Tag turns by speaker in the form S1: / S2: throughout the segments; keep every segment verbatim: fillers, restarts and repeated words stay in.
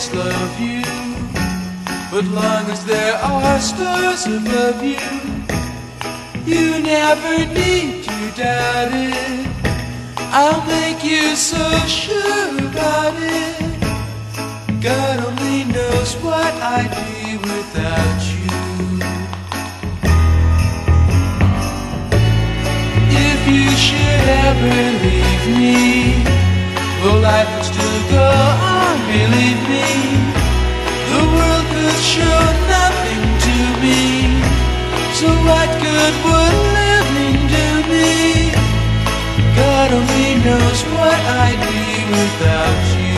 S1: always love you, but long as there are stars above you, you never need to doubt it. I'll make you so sure about it. God only knows what I'd be without you. If you should ever leave me, though life would still go on, believe me, the world could show nothing to me. So what good would living do me? God only knows what I'd be without you.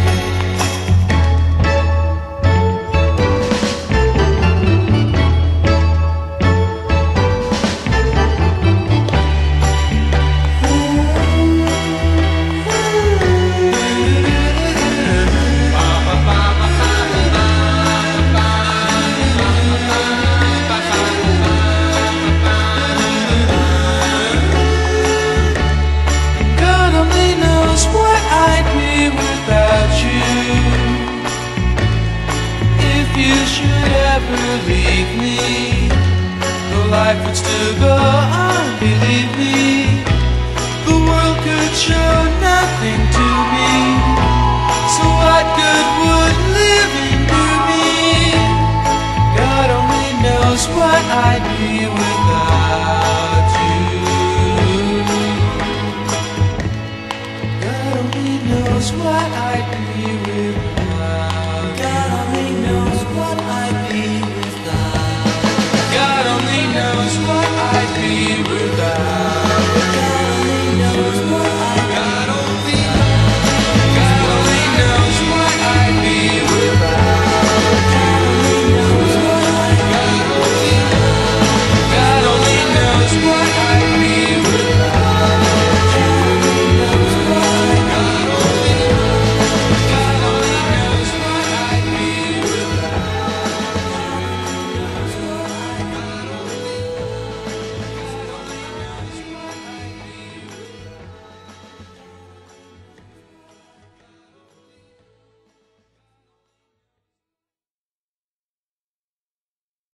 S1: You should ever leave me, though life would still go on, believe me, the world could show nothing to me. So what good would living do me? God only knows what I'd be with.